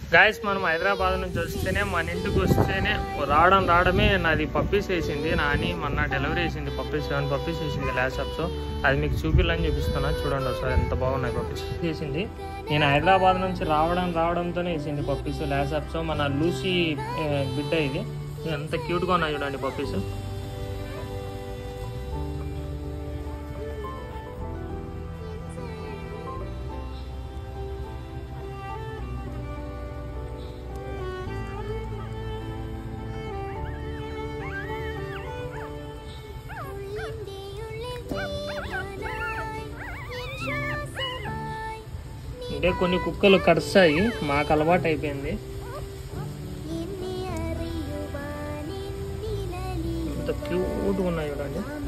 Guys మనం హైదరాబాద్ నుంచి వస్తేనే మన ఇంటికి వస్తేనే రావడమే నాది పప్పీస్ వేసింది. నాని మొన్న డెలివరీ వేసింది పప్పీస్, 7 పప్పీస్ వేసింది లాసా అప్సో. అది మీకు చూపిల్లని చూపిస్తున్నా, చూడండి ఒకసారి ఎంత బాగున్నాయి పప్పీస్ వేసింది. నేను హైదరాబాద్ నుంచి రావడంతోనే వేసింది పప్పీస్ లాసా అప్సో. మన లూసీ బిడ్డ ఇది, ఎంత క్యూట్గా ఉన్నాయి చూడండి పప్పీస్. అంటే కొన్ని కుక్కలు కరుస్తాయి, మాకు అలవాటు అయిపోయింది. ఎంత క్యూట్గా ఉన్నాయి చూడండి.